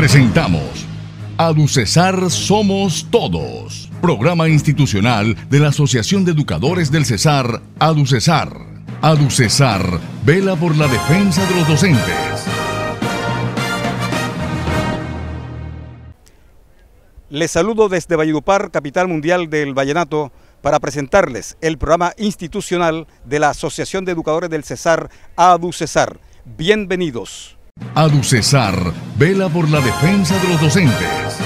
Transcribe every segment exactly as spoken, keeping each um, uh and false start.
Presentamos ADUCESAR Somos Todos, programa institucional de la Asociación de Educadores del Cesar, ADUCESAR. ADUCESAR vela por la defensa de los docentes. Les saludo desde Valledupar, capital mundial del vallenato, para presentarles el programa institucional de la Asociación de Educadores del Cesar, ADUCESAR. Bienvenidos. ADUCESAR vela por la defensa de los docentes.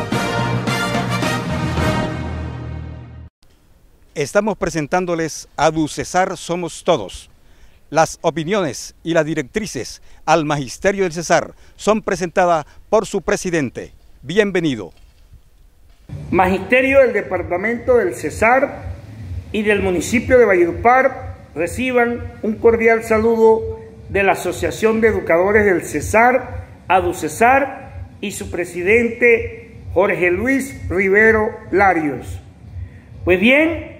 Estamos presentándoles ADUCESAR Somos Todos. Las opiniones y las directrices al Magisterio del Cesar son presentadas por su presidente. Bienvenido. Magisterio del Departamento del Cesar y del municipio de Valledupar, reciban un cordial saludo de la Asociación de Educadores del Cesar, ADUCESAR, y su presidente Jorge Luis Rivero Larios. Pues bien,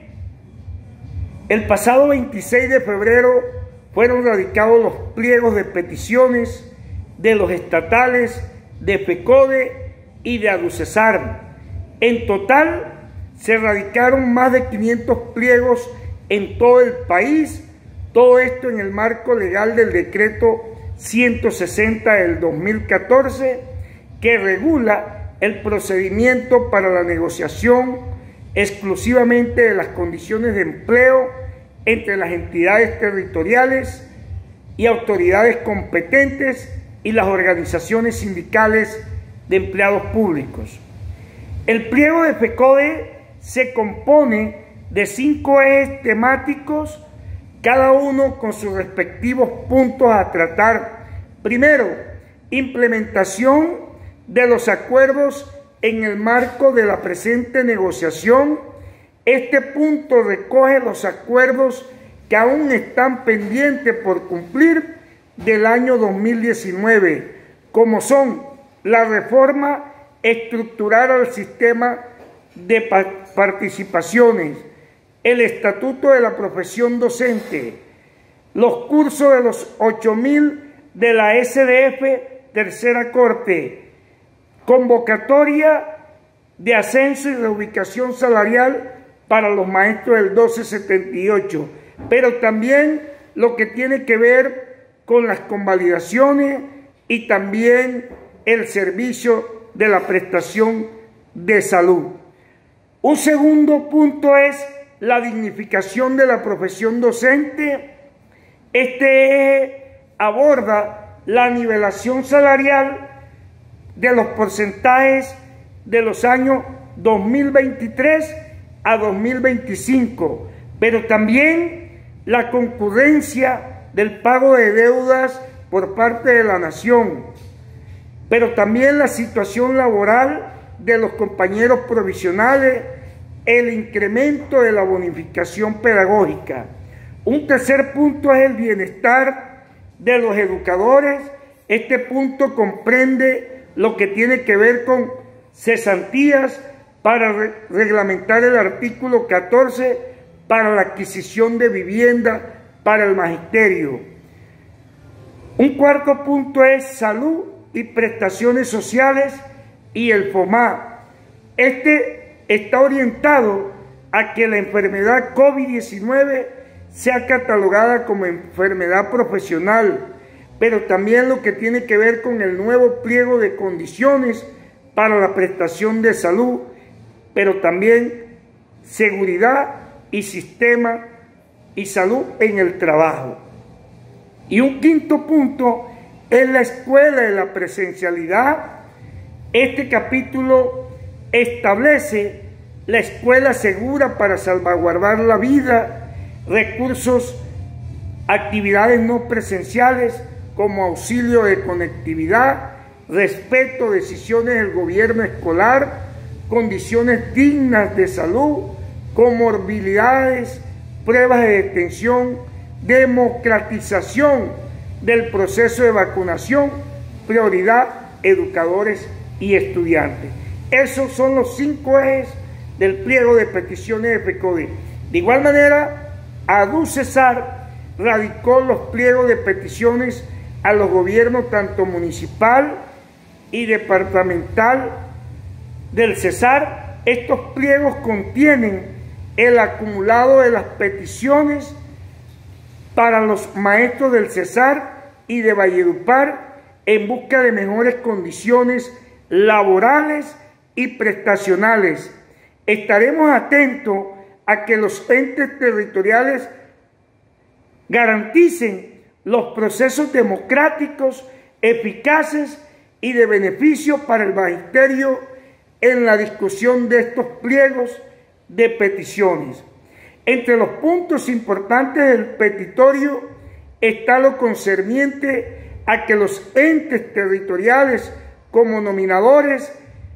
el pasado veintiséis de febrero fueron radicados los pliegos de peticiones de los estatales de FECODE y de ADUCESAR. En total se radicaron más de quinientos pliegos en todo el país, todo esto en el marco legal del decreto ciento sesenta del dos mil catorce, que regula el procedimiento para la negociación exclusivamente de las condiciones de empleo entre las entidades territoriales y autoridades competentes y las organizaciones sindicales de empleados públicos. El pliego de FECODE se compone de cinco ejes temáticos, cada uno con sus respectivos puntos a tratar. Primero, implementación de los acuerdos en el marco de la presente negociación. Este punto recoge los acuerdos que aún están pendientes por cumplir del año dos mil diecinueve, como son la reforma estructurar al sistema de participaciones, el estatuto de la profesión docente, los cursos de los ocho mil de la S D F tercera corte, convocatoria de ascenso y reubicación salarial para los maestros del doce setenta y ocho, pero también lo que tiene que ver con las convalidaciones y también el servicio de la prestación de salud. Un segundo punto es la dignificación de la profesión docente. Este aborda la nivelación salarial de los porcentajes de los años dos mil veintitrés a dos mil veinticinco, pero también la concurrencia del pago de deudas por parte de la nación, pero también la situación laboral de los compañeros provisionales, el incremento de la bonificación pedagógica. Un tercer punto es el bienestar de los educadores. Este punto comprende lo que tiene que ver con cesantías para re reglamentar el artículo catorce para la adquisición de vivienda para el magisterio. Un cuarto punto es salud y prestaciones sociales y el FOMA. Este está orientado a que la enfermedad COVID diecinueve sea catalogada como enfermedad profesional, pero también lo que tiene que ver con el nuevo pliego de condiciones para la prestación de salud, pero también seguridad y sistema y salud en el trabajo. Y un quinto punto es la escuela de la presencialidad. Este capítulo establece la escuela segura para salvaguardar la vida, recursos, actividades no presenciales como auxilio de conectividad, respeto a decisiones del gobierno escolar, condiciones dignas de salud, comorbilidades, pruebas de detención, democratización del proceso de vacunación, prioridad, educadores y estudiantes. Esos son los cinco ejes del pliego de peticiones de FECODE. De igual manera, ADUCESAR radicó los pliegos de peticiones a los gobiernos tanto municipal y departamental del Cesar. Estos pliegos contienen el acumulado de las peticiones para los maestros del Cesar y de Valledupar en busca de mejores condiciones laborales y prestacionales. Estaremos atentos a que los entes territoriales garanticen los procesos democráticos, eficaces y de beneficio para el magisterio en la discusión de estos pliegos de peticiones. Entre los puntos importantes del petitorio está lo concerniente a que los entes territoriales como nominadores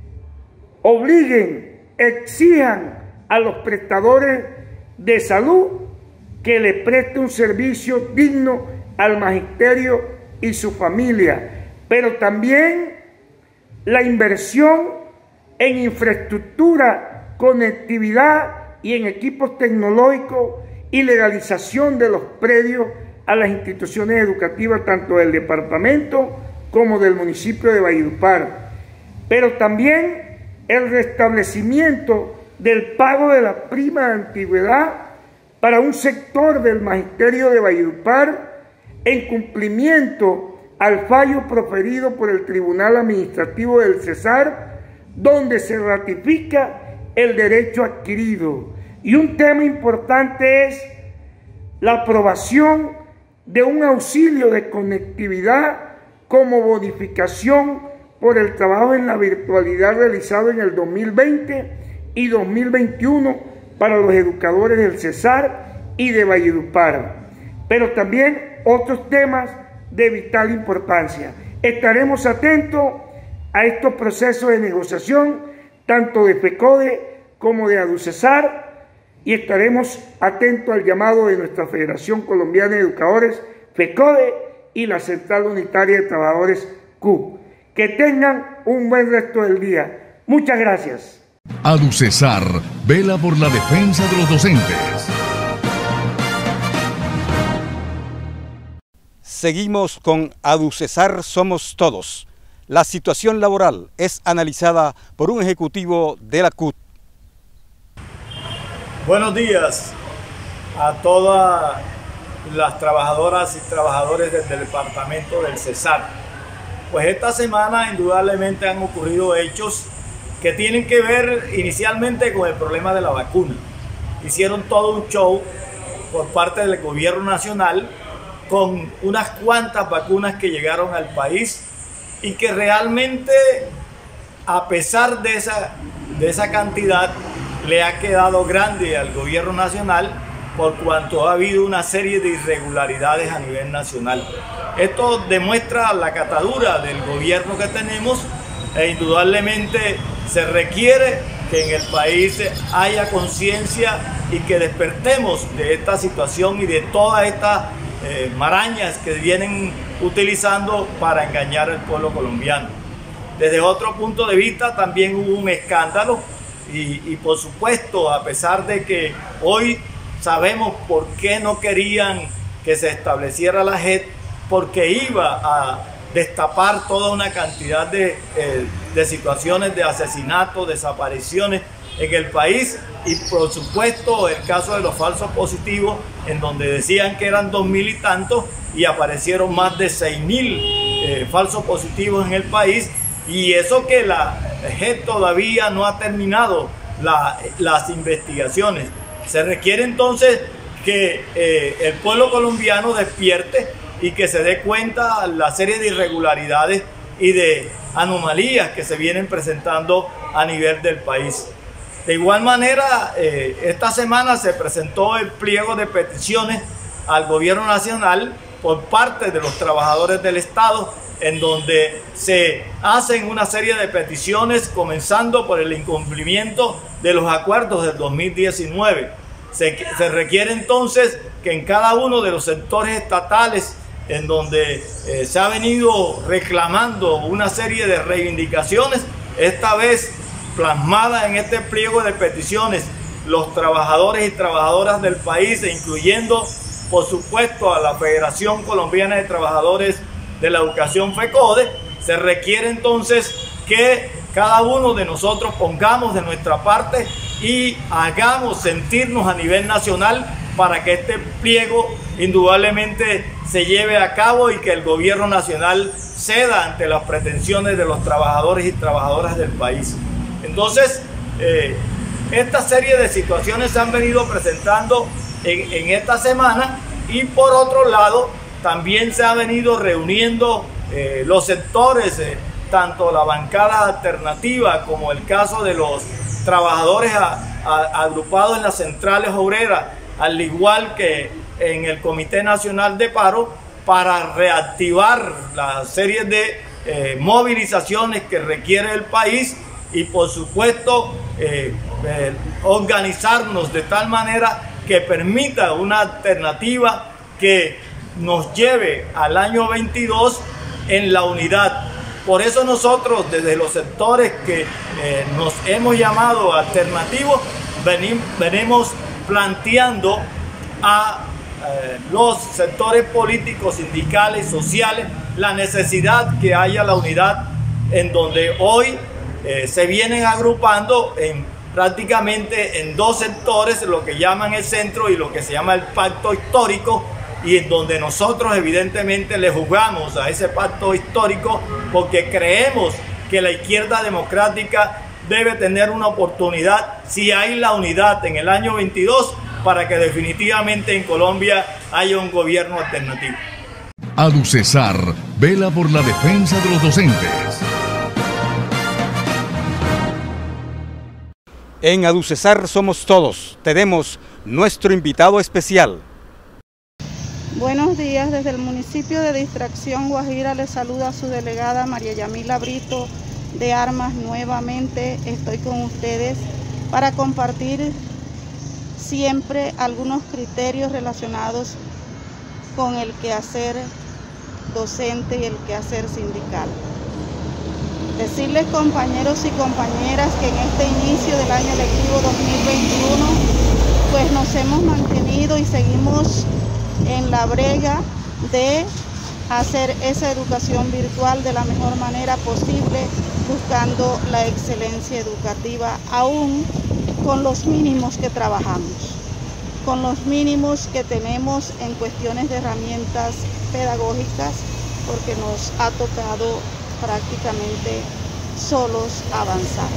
obliguen, exijan a los prestadores de salud que le preste un servicio digno al magisterio y su familia, pero también la inversión en infraestructura, conectividad y en equipos tecnológicos y legalización de los predios a las instituciones educativas tanto del departamento como del municipio de Valledupar, pero también el restablecimiento del pago de la prima de antigüedad para un sector del magisterio de Valledupar en cumplimiento al fallo proferido por el Tribunal Administrativo del Cesar, donde se ratifica el derecho adquirido. Y un tema importante es la aprobación de un auxilio de conectividad como bonificación por el trabajo en la virtualidad realizado en el dos mil veinte y dos mil veintiuno para los educadores del Cesar y de Valledupar, pero también otros temas de vital importancia. Estaremos atentos a estos procesos de negociación, tanto de FECODE como de ADUCESAR, y estaremos atentos al llamado de nuestra Federación Colombiana de Educadores, FECODE, y la Central Unitaria de Trabajadores, C U. Que tengan un buen resto del día. Muchas gracias. ADUCESAR vela por la defensa de los docentes. Seguimos con ADUCESAR Somos Todos. La situación laboral es analizada por un ejecutivo de la C U T. Buenos días a todas las trabajadoras y trabajadores del departamento del Cesar. Pues esta semana indudablemente han ocurrido hechos que tienen que ver inicialmente con el problema de la vacuna. Hicieron todo un show por parte del gobierno nacional con unas cuantas vacunas que llegaron al país y que realmente, a pesar de esa, de esa cantidad, le ha quedado grande al gobierno nacional por cuanto ha habido una serie de irregularidades a nivel nacional. Esto demuestra la catadura del gobierno que tenemos e indudablemente se requiere que en el país haya conciencia y que despertemos de esta situación y de todas estas eh, marañas que vienen utilizando para engañar al pueblo colombiano. Desde otro punto de vista también hubo un escándalo y, y por supuesto, a pesar de que hoy sabemos por qué no querían que se estableciera la J E T, porque iba a destapar toda una cantidad de, eh, de situaciones de asesinatos, desapariciones en el país y por supuesto el caso de los falsos positivos, en donde decían que eran dos mil y tantos y aparecieron más de seis mil eh, falsos positivos en el país, y eso que la J E T todavía no ha terminado la, las investigaciones. Se requiere entonces que eh, el pueblo colombiano despierte y que se dé cuenta la serie de irregularidades y de anomalías que se vienen presentando a nivel del país. De igual manera, eh, esta semana se presentó el pliego de peticiones al gobierno nacional por parte de los trabajadores del Estado, en donde se hacen una serie de peticiones, comenzando por el incumplimiento de los acuerdos del dos mil diecinueve. Se, se requiere entonces que en cada uno de los sectores estatales en donde eh, se ha venido reclamando una serie de reivindicaciones, esta vez plasmada en este pliego de peticiones, los trabajadores y trabajadoras del país, incluyendo por supuesto a la Federación Colombiana de Trabajadores de la Educación, FECODE, Se requiere entonces que cada uno de nosotros pongamos de nuestra parte y hagamos sentirnos a nivel nacional para que este pliego indudablemente se lleve a cabo y que el gobierno nacional ceda ante las pretensiones de los trabajadores y trabajadoras del país. Entonces, eh, esta serie de situaciones se han venido presentando en, en esta semana, y por otro lado también se han venido reuniendo eh, los sectores, eh, tanto la bancada alternativa como el caso de los trabajadores a, a, agrupados en las centrales obreras, al igual que en el Comité Nacional de Paro, para reactivar la serie de eh, movilizaciones que requiere el país y por supuesto eh, eh, organizarnos de tal manera que permita una alternativa que nos lleve al año veintidós en la unidad. Por eso nosotros desde los sectores que eh, nos hemos llamado alternativos venim, venimos planteando a eh, los sectores políticos, sindicales, sociales, la necesidad que haya la unidad, en donde hoy eh, se vienen agrupando en prácticamente en dos sectores, lo que llaman el centro y lo que se llama el pacto histórico, y en donde nosotros evidentemente le jugamos a ese pacto histórico porque creemos que la izquierda democrática debe tener una oportunidad, si hay la unidad en el año veintidós, para que definitivamente en Colombia haya un gobierno alternativo. ADUCESAR vela por la defensa de los docentes. En ADUCESAR somos todos. Tenemos nuestro invitado especial. Buenos días, desde el municipio de Distracción Guajira les saluda a su delegada María Yamila Brito de Armas. Nuevamente estoy con ustedes para compartir siempre algunos criterios relacionados con el quehacer docente y el quehacer sindical. Decirles, compañeros y compañeras, que en este inicio del año lectivo dos mil veintiuno pues nos hemos mantenido y seguimos en la brega de hacer esa educación virtual de la mejor manera posible, buscando la excelencia educativa, aún con los mínimos que trabajamos, con los mínimos que tenemos en cuestiones de herramientas pedagógicas, porque nos ha tocado prácticamente solos avanzar.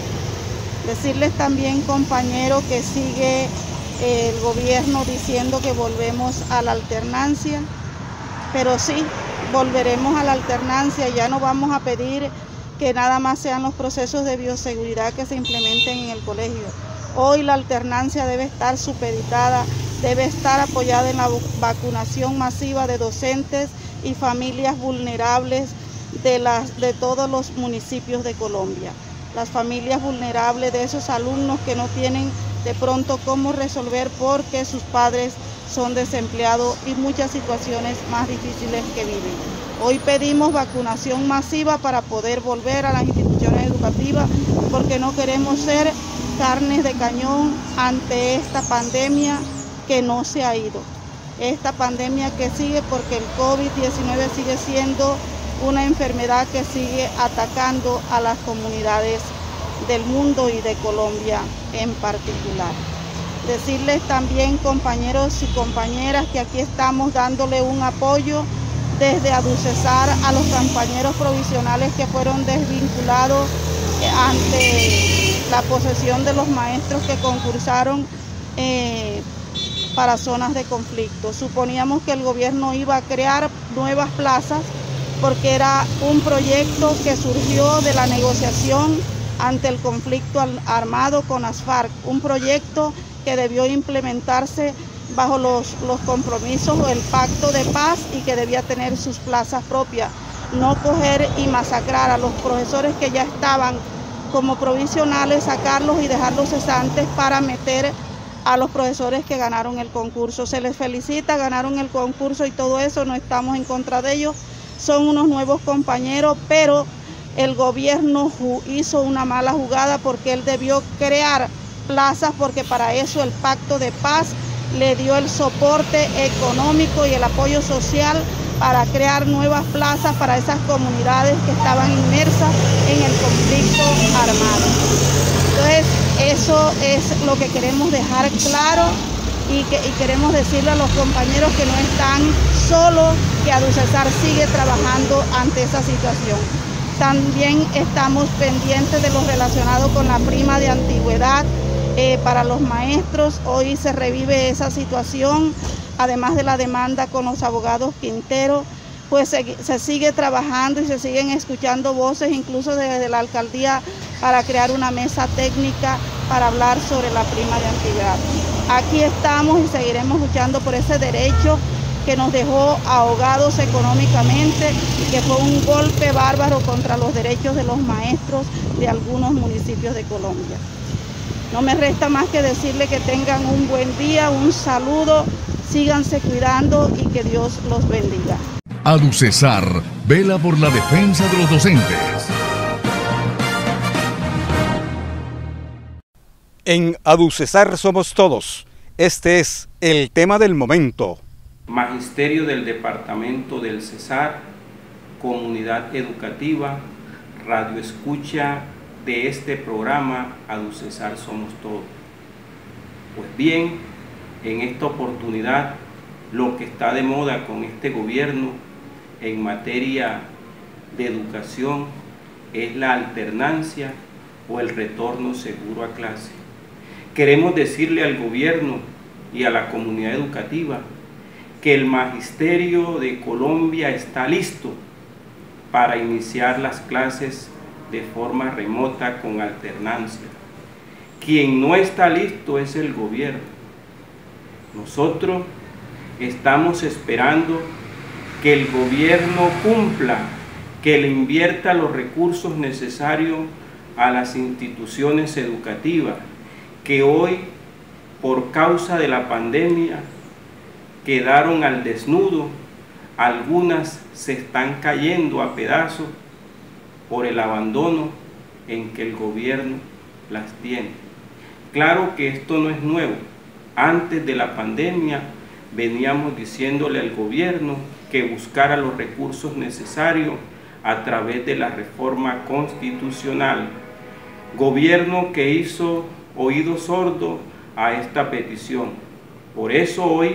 Decirles también, compañero, que sigue el gobierno diciendo que volvemos a la alternancia, pero sí, volveremos a la alternancia. Ya no vamos a pedir que nada más sean los procesos de bioseguridad que se implementen en el colegio. Hoy la alternancia debe estar supeditada, debe estar apoyada en la vacunación masiva de docentes y familias vulnerables de, las, de todos los municipios de Colombia. Las familias vulnerables de esos alumnos que no tienen de pronto cómo resolver porque sus padres son desempleados y muchas situaciones más difíciles que viven. Hoy pedimos vacunación masiva para poder volver a las instituciones educativas, porque no queremos ser carnes de cañón ante esta pandemia que no se ha ido. Esta pandemia que sigue, porque el COVID diecinueve sigue siendo una enfermedad que sigue atacando a las comunidades del mundo y de Colombia en particular. Decirles también, compañeros y compañeras, que aquí estamos dándole un apoyo desde ADUCESAR a los compañeros provisionales que fueron desvinculados ante la posesión de los maestros que concursaron eh, para zonas de conflicto. Suponíamos que el gobierno iba a crear nuevas plazas porque era un proyecto que surgió de la negociación ante el conflicto armado con las FARC, un proyecto que debió implementarse bajo los, los compromisos o el pacto de paz y que debía tener sus plazas propias, no coger y masacrar a los profesores que ya estaban como provisionales, sacarlos y dejarlos cesantes para meter a los profesores que ganaron el concurso. Se les felicita, ganaron el concurso y todo eso, no estamos en contra de ellos, son unos nuevos compañeros, pero el gobierno hizo una mala jugada porque él debió crear plazas, porque para eso el pacto de paz le dio el soporte económico y el apoyo social para crear nuevas plazas para esas comunidades que estaban inmersas en el conflicto armado. Entonces, eso es lo que queremos dejar claro y, que, y queremos decirle a los compañeros que no están solos, que ADUCESAR sigue trabajando ante esa situación. También estamos pendientes de lo relacionado con la prima de antigüedad eh, para los maestros. Hoy se revive esa situación, además de la demanda con los abogados Quintero, pues se, se sigue trabajando y se siguen escuchando voces, incluso desde la alcaldía, para crear una mesa técnica para hablar sobre la prima de antigüedad. Aquí estamos y seguiremos luchando por ese derecho que nos dejó ahogados económicamente y que fue un golpe bárbaro contra los derechos de los maestros de algunos municipios de Colombia. No me resta más que decirle que tengan un buen día, un saludo, síganse cuidando y que Dios los bendiga. ADUCESAR vela por la defensa de los docentes. En ADUCESAR somos todos. Este es el tema del momento. Magisterio del Departamento del Cesar, comunidad educativa, radio escucha de este programa ADUCESAR somos todos. Pues bien, en esta oportunidad, lo que está de moda con este gobierno en materia de educación es la alternancia o el retorno seguro a clase. Queremos decirle al gobierno y a la comunidad educativa que el Magisterio de Colombia está listo para iniciar las clases de forma remota con alternancia. Quien no está listo es el gobierno. Nosotros estamos esperando que el gobierno cumpla, que le invierta los recursos necesarios a las instituciones educativas, que hoy, por causa de la pandemia, quedaron al desnudo, algunas se están cayendo a pedazos por el abandono en que el gobierno las tiene. Claro que esto no es nuevo. Antes de la pandemia veníamos diciéndole al gobierno que buscara los recursos necesarios a través de la reforma constitucional. Gobierno que hizo oído sordo a esta petición. Por eso hoy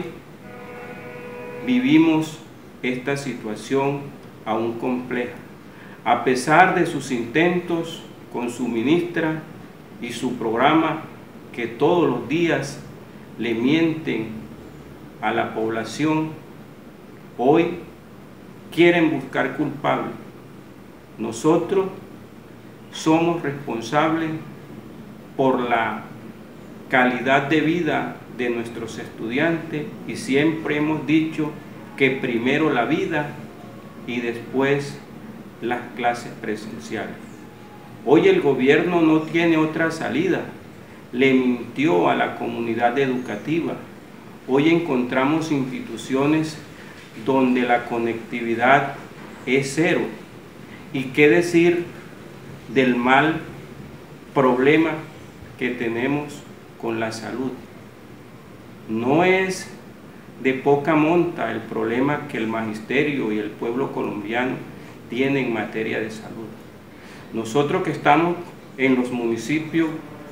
vivimos esta situación aún compleja. A pesar de sus intentos con su ministra y su programa, que todos los días le mienten a la población, hoy quieren buscar culpables. Nosotros somos responsables por la calidad de vida de nuestros estudiantes y siempre hemos dicho que primero la vida y después las clases presenciales. Hoy el gobierno no tiene otra salida, le mintió a la comunidad educativa. Hoy encontramos instituciones donde la conectividad es cero. ¿Y qué decir del mal problema que tenemos con la salud? No es de poca monta el problema que el magisterio y el pueblo colombiano tienen en materia de salud. Nosotros que estamos en los municipios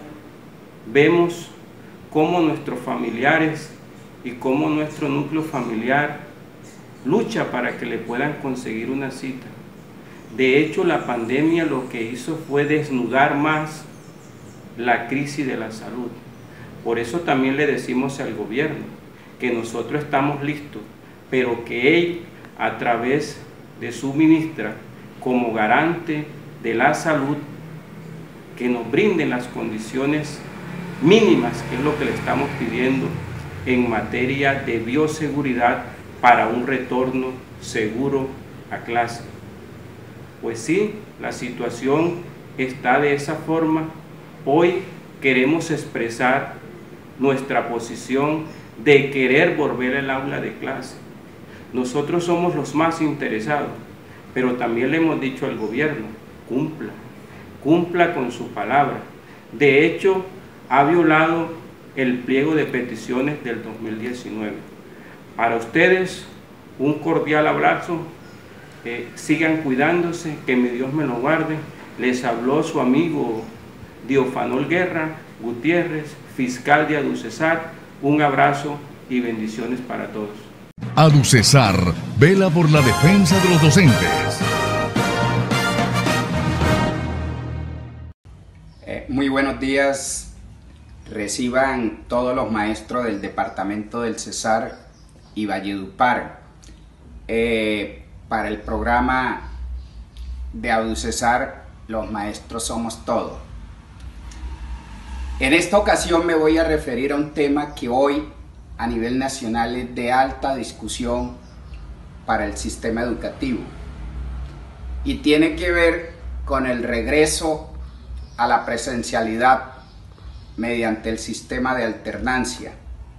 vemos cómo nuestros familiares y cómo nuestro núcleo familiar lucha para que le puedan conseguir una cita. De hecho, la pandemia lo que hizo fue desnudar más la crisis de la salud. Por eso también le decimos al gobierno que nosotros estamos listos, pero que él, a través de su ministra, como garante de la salud, que nos brinden las condiciones mínimas, que es lo que le estamos pidiendo en materia de bioseguridad para un retorno seguro a clase. Pues sí, la situación está de esa forma. Hoy queremos expresar nuestra posición de querer volver al aula de clase. Nosotros somos los más interesados, pero también le hemos dicho al gobierno, cumpla, cumpla con su palabra. De hecho, ha violado el pliego de peticiones del dos mil diecinueve. Para ustedes, un cordial abrazo, eh, sigan cuidándose, que mi Dios me lo guarde. Les habló su amigo Diofanol Guerra Gutiérrez, fiscal de ADUCESAR. Un abrazo y bendiciones para todos. ADUCESAR vela por la defensa de los docentes. Eh, muy buenos días. Reciban todos los maestros del departamento del Cesar y Valledupar eh, para el programa de ADUCESAR, los maestros somos todos. En esta ocasión me voy a referir a un tema que hoy a nivel nacional es de alta discusión para el sistema educativo y tiene que ver con el regreso a la presencialidad mediante el sistema de alternancia.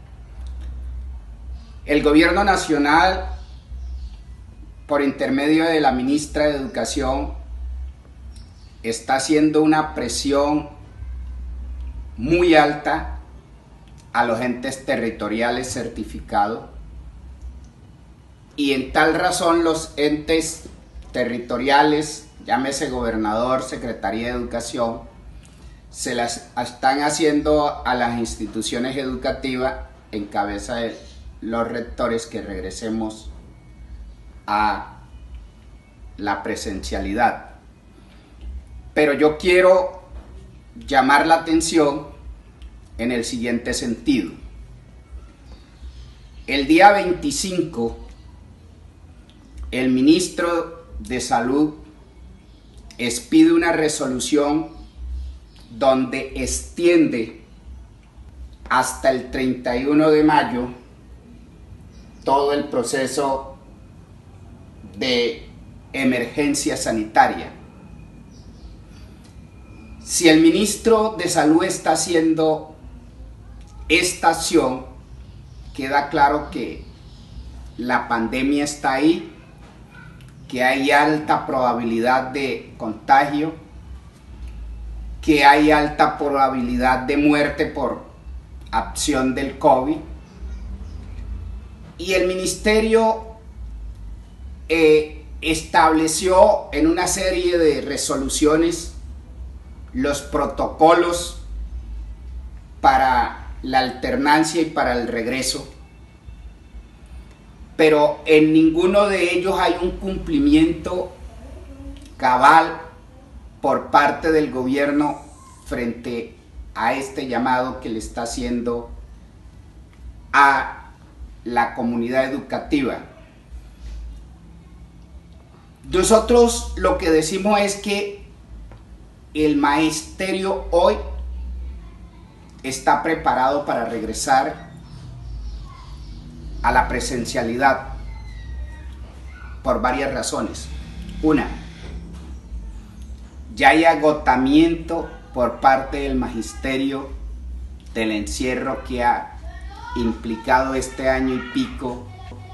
El gobierno nacional, por intermedio de la ministra de Educación, está haciendo una presión muy alta a los entes territoriales certificados, y en tal razón los entes territoriales, llámese gobernador, Secretaría de Educación, se las están haciendo a las instituciones educativas en cabeza de los rectores que regresemos a la presencialidad. Pero yo quiero llamar la atención en el siguiente sentido. El día veinticinco, el ministro de Salud expide una resolución donde extiende hasta el treinta y uno de mayo todo el proceso de emergencia sanitaria. Si el ministro de Salud está haciendo esta acción, queda claro que la pandemia está ahí, que hay alta probabilidad de contagio, que hay alta probabilidad de muerte por acción del COVID, y el ministerio eh, estableció en una serie de resoluciones los protocolos para la alternancia y para el regreso, pero en ninguno de ellos hay un cumplimiento cabal por parte del gobierno frente a este llamado que le está haciendo a la comunidad educativa. Nosotros lo que decimos es que el magisterio hoy está preparado para regresar a la presencialidad por varias razones. Una, ya hay agotamiento por parte del magisterio del encierro que ha implicado este año y pico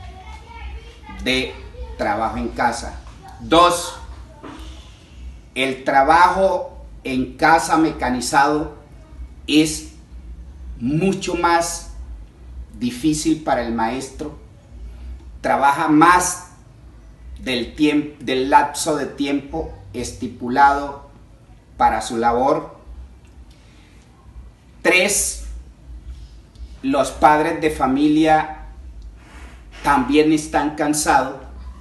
de trabajo en casa. Dos, el trabajo en casa mecanizado es mucho más difícil para el maestro, trabaja más del tiempo, del lapso de tiempo estipulado para su labor. Tres, los padres de familia también están cansados,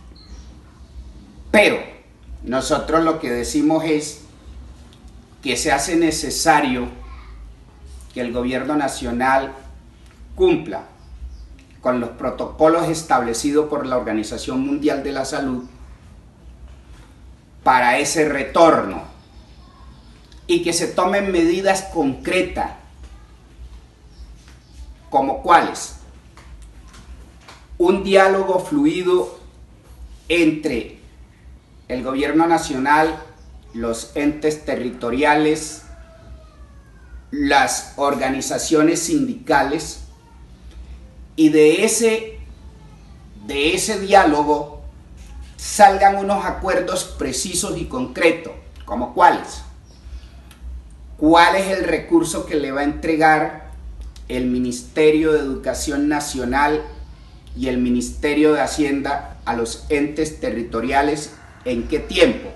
pero nosotros lo que decimos es que se hace necesario que el gobierno nacional cumpla con los protocolos establecidos por la Organización Mundial de la Salud para ese retorno y que se tomen medidas concretas, como cuáles: un diálogo fluido entre el gobierno nacional, los entes territoriales, las organizaciones sindicales, y de ese, de ese diálogo salgan unos acuerdos precisos y concretos, como cuáles. ¿Cuál es el recurso que le va a entregar el Ministerio de Educación Nacional y el Ministerio de Hacienda a los entes territoriales en qué tiempo.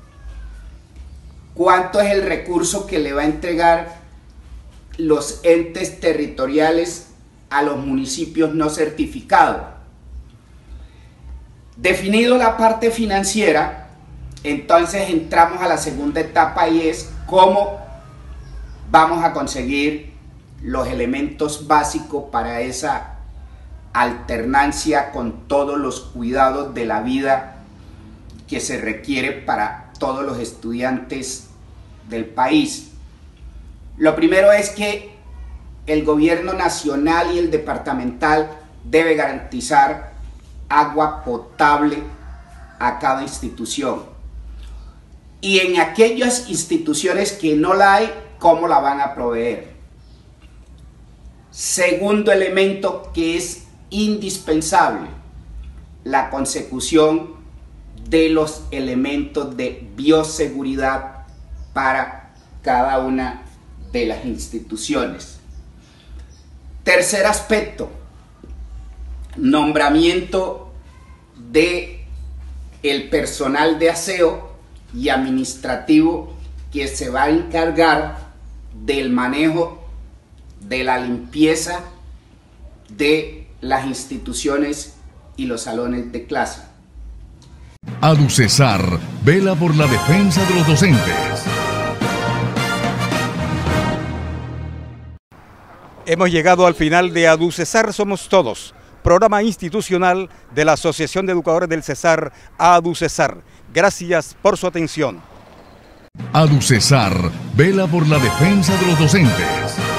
¿Cuánto es el recurso que le va a entregar los entes territoriales a los municipios no certificados? Definido la parte financiera, entonces entramos a la segunda etapa y es cómo vamos a conseguir los elementos básicos para esa alternancia con todos los cuidados de la vida que se requiere para todos los estudiantes del país. Lo primero es que el gobierno nacional y el departamental debe garantizar agua potable a cada institución. Y en aquellas instituciones que no la hay, ¿cómo la van a proveer? Segundo elemento que es indispensable, la consecución de los elementos de bioseguridad para cada una de las instituciones. Tercer aspecto, nombramiento de el personal de aseo y administrativo que se va a encargar del manejo de la limpieza de las instituciones y los salones de clase. ADUCESAR vela por la defensa de los docentes. Hemos llegado al final de ADUCESAR Somos Todos, programa institucional de la Asociación de Educadores del Cesar, ADUCESAR. Gracias por su atención. ADUCESAR vela por la defensa de los docentes.